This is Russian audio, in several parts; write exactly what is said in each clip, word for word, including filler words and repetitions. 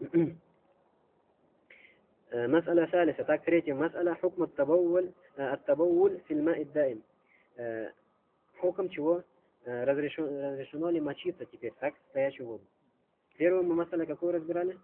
مسألة ثالثة. Так, третья مسألة. حكم التبول التبول في الماء الدائم. Хуком чего разрешено, разрешено ли мочиться теперь, так, в стоячую воду. Первую мы масалу какую разбирали?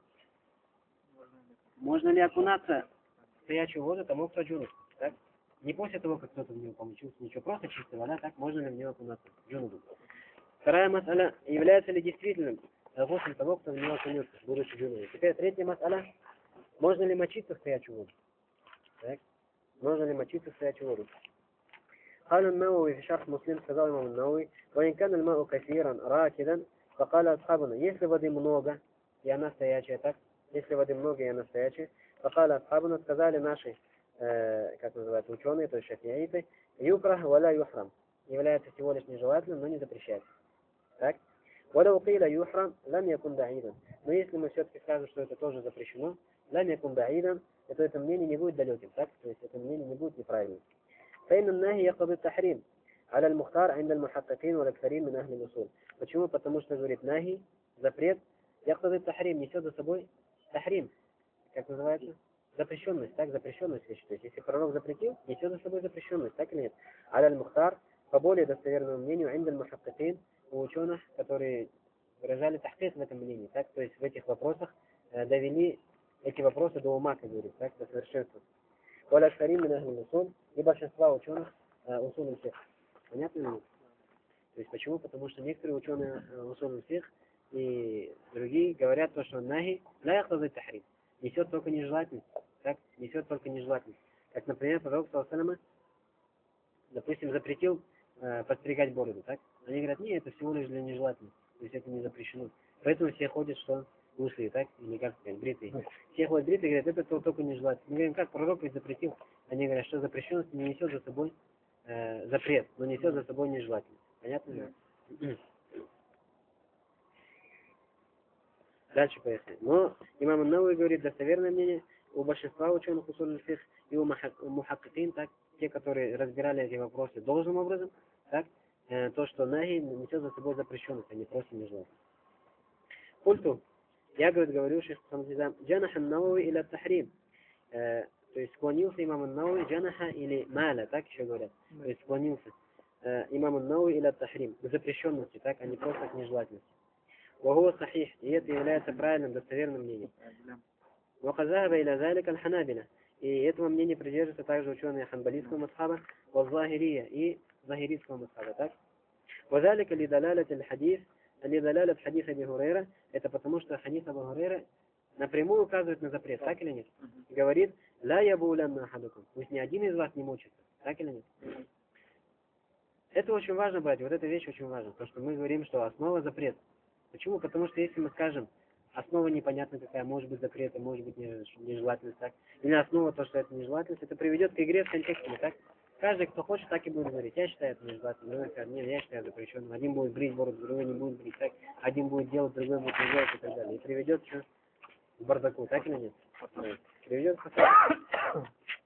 Можно ли окунаться в стоячую воду тому, кто джунуб, так? Не после того, как кто-то в него помочился, ничего, просто чистая вода, так, можно ли в него окунаться, джунубу. Вторая масаля, является ли действительным гусуль того, кто в него окунется, будучи джунубом. Теперь третья масаля, можно ли мочиться в стоячую воду, так? Можно ли мочиться в стоячую воду. قال النووي في شرح مسلم сказал имам النووي وإن كان الماء كثيرا راكدا فقال أصحابنا если воды много и она стоячая, так, если воды много и она стоячая, فقال أصحابنا сказали наши, э, как называется, ученые, то есть шафииты, юкрах валя юхрам, является всего лишь нежелательным, но не запрещается. Так? ولو قيل يحرم لم يكن بعيدا. Но если мы все-таки скажем, что это тоже запрещено, لم يكن بعيدا, то это мнение не будет далеким, так? То есть это мнение не будет неправильным. فإن النهي يقتضي التحريم على المختار عند المحققين والأكثرين من أهل الأصول. Почему? Потому что, говорит, нахи, запрет, يقتضي التحريم, несет за собой тахрим, как называется? Запрещенность, так, запрещенность вещи. То есть, если пророк запретил, несет за собой запрещенность, так или нет? على المختار, по более достоверному мнению, عند المحققين, у ученых, которые выражали тахкик в этом мнении, так, то есть в этих вопросах э, довели эти вопросы до ума, как говорит, так, до совершенства. والأكثرين من أهل الأصول, и большинство ученых усуль фикх. Понятно ли? То есть почему? Потому что некоторые ученые усуль фикх и другие говорят то, что нахи ла яктази тахрим, несет только нежелательность, так, несет только нежелательность. Как, например, пророк саллаллаху алейхи ва саллям, допустим, запретил э, подстригать бороду, так? Они говорят, нет, это всего лишь для нежелательности, то есть это не запрещено. Поэтому все ходят, что лысые, так, или как сказать, бритые. Все ходят бритые, говорят, это только нежелательно. Мы говорим, как пророк ведь запретил? Они говорят, что запрещенность не несет за собой э, запрет, но несет за собой нежелательность. Понятно ли? Yeah. Дальше поясню. Но имам ан-Навави говорит, достоверное мнение у большинства ученых усуль фикх и у мухаккикин, так, те, которые разбирали эти вопросы должным образом, так, э, то, что нахи несет за собой запрещенность, а не просто нежелательность. Культу. Я, говорит, говорю, шейх Хамзизам, джанаха ан-Навави иля тахрим. То есть склонился имам ан-Навави, джанаха или маля, так еще говорят. То есть склонился э, имам ан-Навави иля тахрим, к запрещенности, так, а не просто к нежелательности. Вахуа сахих, и это является правильным, достоверным мнением. Вахазаха иля залика аль-Ханабиля. И этого мнения придерживаются также ученые ханбалийского масхаба, вазахирия и захирийского масхаба, так? Вазалика ли далалят аль-хадис, лидалялят хадис Аби Хурейра, это потому что хадис Аби Хурейра напрямую указывает на запрет, так или нет? Говорит, ла ябулянна ахадукум, пусть ни один из вас не мучится, так или нет? Это очень важно, братья, вот эта вещь очень важна, потому что мы говорим, что основа запрет. Почему? Потому что если мы скажем, основа непонятна какая, может быть запрет, может быть нежелательность, так? Или основа то, что это нежелательность, это приведет к игре с контекстами, так? Каждый, кто хочет, так и будет говорить. Я считаю это нежелательным, другой скажет, нет, я считаю запрещенным. Один будет брить бороду, другой не будет брить, так? Один будет делать, другой будет не делать и так далее. И приведет что? К бардаку, так или нет? Приведет к бардаку.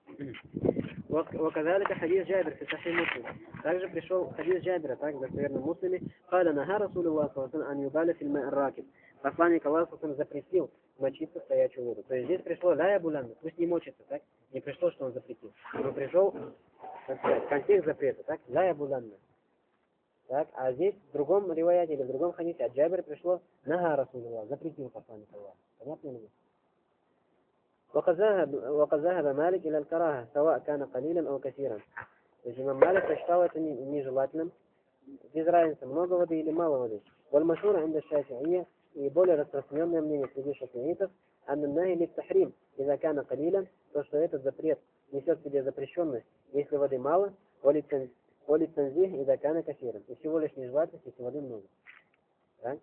وكذلك حديث جابر في صحيح مسلم. также пришел хадис Джабира, так, в достоверном муслиме. قال نهى رسول الله صلى الله عليه وسلم أن يبال في الماء الراكد. Посланник Аллаха запретил мочиться в стоячую воду. То есть здесь пришло ла ябулянна, пусть не мочится, так? Не пришло, что он запретил. Но пришел, так сказать, контекст запрета, так? Ла ябулянна. Так, а здесь в другом риваяте или в другом хадисе от Джабира пришло нага Расулуллах, запретил посланник Аллаха. Понятно ли? وقد ذهب وقد ذهب مالك إلى الكراهة سواء كان قليلا أو كثيرا. То есть имам Малик посчитал это нежелательным, без разницы, много воды или мало воды. والمشهور عند الشافعية, и более распространенное мнение среди шафиитов, أن النهي للتحريم إذا كان قليلا, то что этот запрет несет в себе запрещенность, если воды мало, وللتنزيه إذا كان كثيرا, и всего лишь нежелательность, если воды много. Так?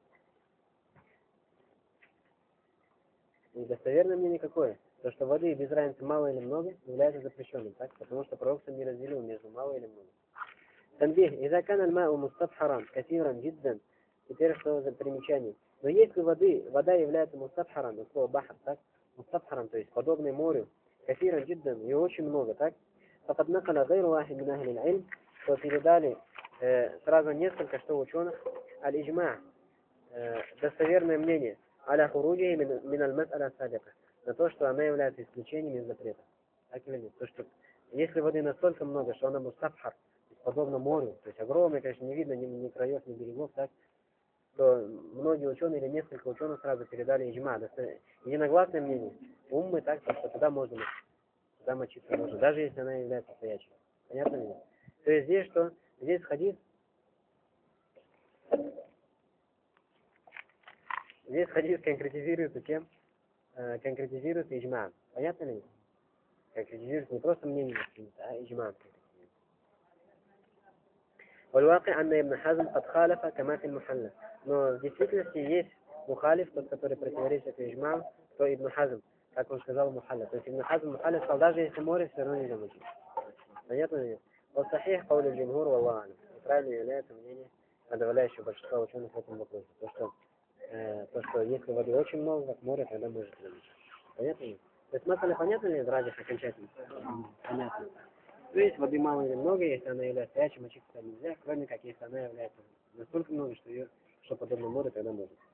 И достоверное мнение какое? То, что воды без разницы мало или много является запрещенным, так? Потому что пророк сам не разделил между мало или много. Танбих. إذا كان الماء مستبحرا كثيرا جدا. Теперь что за примечание? Но если воды, вода является мустабхаром, от слова бахар, так? Мустабхаром, то есть подобный морю, кафиран джиддан, и очень много, так? فقد نقل غير واحد من أهل العلم, что передали э, сразу несколько что ученых, аль-иджма, э, достоверное мнение, على خروجه من من المسألة السابقة. На то, что она является исключением из запрета. Так или нет? То, что если воды настолько много, что она мустабхар, подобно морю, то есть огромное, конечно, не видно ни, ни краев, ни берегов, так, то многие ученые или несколько ученых сразу передали иджма. Единогласное мнение. Уммы так, что туда можно мочить. Туда мочиться можно, даже если она является стоячей. Понятно ли? То есть здесь что? Здесь хадис. Здесь хадис конкретизируется чем? Э, конкретизируется иджма. Понятно ли? Конкретизируется не просто мнение, а иджма. والواقع أن ابن حزم قد خالف كما في المحلى. Но в действительности есть мухалиф, тот, который противоречит иджма, то Ибн Хазм, как он сказал мухалля. То есть Ибн Хазм мухалля сказал, даже если море, все равно нельзя мочить. Понятно ли? Вот сахих قول الجمهور والله أعلم. Правильно является мнение подавляющего большинства ученых в этом вопросе. То, что, э, то, что если воды очень много, как море, тогда может замочить. Понятно ли? То есть масаля понятно ли в радиях окончательно? Понятно. То есть воды мало или много, если она является стоячей, мочиться нельзя, кроме как если она является настолько много, что ее, что подобно морю, тогда может.